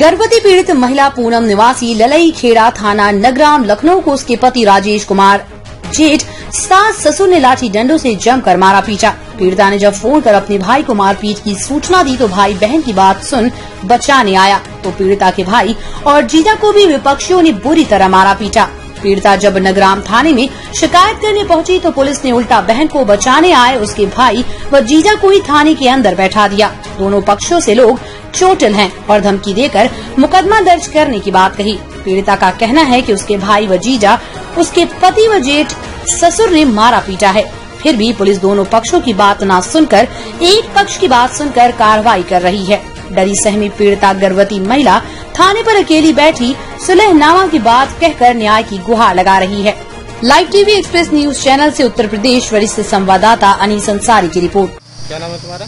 गर्भवती पीड़ित महिला पूनम निवासी ललई खेड़ा थाना नगराम लखनऊ को उसके पति राजेश कुमार जेठ सास ससुर ने लाठी डंडों से जमकर मारा पीटा। पीड़िता ने जब फोन कर अपने भाई को मारपीट की सूचना दी तो भाई बहन की बात सुन बचाने आया तो पीड़िता के भाई और जीजा को भी विपक्षियों ने बुरी तरह मारा पीटा। पीड़िता जब नगराम थाने में शिकायत करने पहुंची तो पुलिस ने उल्टा बहन को बचाने आए उसके भाई व जीजा को ही थाने के अंदर बैठा दिया। दोनों पक्षों से लोग चोटिल हैं और धमकी देकर मुकदमा दर्ज करने की बात कही। पीड़िता का कहना है कि उसके भाई व जीजा उसके पति व जेठ ससुर ने मारा पीटा है। फिर भी पुलिस दोनों पक्षों की बात न सुनकर एक पक्ष की बात सुनकर कार्रवाई कर रही है। डरी सहमी पीड़िता गर्भवती महिला थाने पर अकेली बैठी सुलहनामा की बात कहकर न्याय की गुहार लगा रही है। Live TV express news channel से उत्तर प्रदेश वरिष्ठ संवाददाता अनीस अंसारी की रिपोर्ट। क्या नाम है तुम्हारा?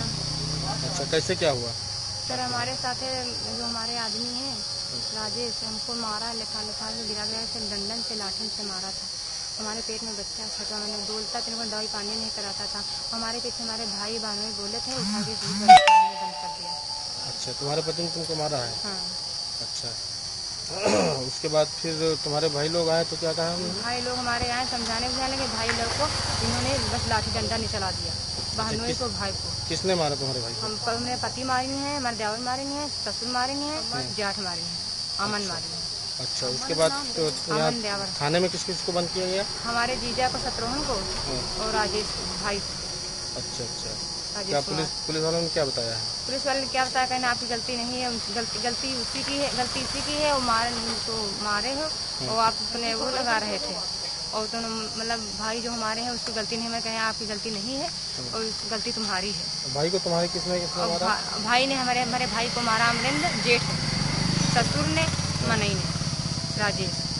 अच्छा, कैसे क्या हुआ? सर हमारे साथ जो हमारे आदमी है राजेश, हमको मारा, लिखा से गिरा गया, से डंडन से लाठन से मारा था। हमारे पेट में बच्चा छठा मैंने बोलता तो इनको दवाई पानी नहीं कराता था। हमारे पीछे हमारे भाई बहनों बोले थे, उठा के बंद कर दिया। अच्छा, तुम्हारे पति ने तुमको मारा है? हाँ। अच्छा उसके बाद फिर तुम्हारे भाई लोग आए तो क्या कहा उन्होंने? भाई लोग हमारे आए समझाने के भाई लोग को इन्होंने बस लाठी डंडा नहीं चला दिया बहनों को, भाई को। किसने मारा तुम्हारे भाई को? हमने पति मारी है, हमारे देवर मारी है, ससुर मारी है, जेठ मारी है, अमन मारी है। अच्छा, उसके बाद तो थाने में किस किस को बंद किया गया? हमारे जीजा को, शत्रुघ्न को और राजेश भाई को। अच्छा, क्या पुलिस वालों ने क्या बताया है? पुलिस वाले ने क्या बताया, कहना आपकी गलती नहीं है, गलती उसी की है, गलती इसी की है, वो मारे हो और आप अपने वो लगा रहे थे और तो मतलब भाई जो हमारे हैं उसकी गलती नहीं है। मैं कहें आपकी गलती नहीं है और गलती तुम्हारी है। भाई को तुम्हारे किसने मारा? भाई ने हमारे भाई को मारा अमरेंद्र, जेठ ससुर ने, मनई ने, राजेश।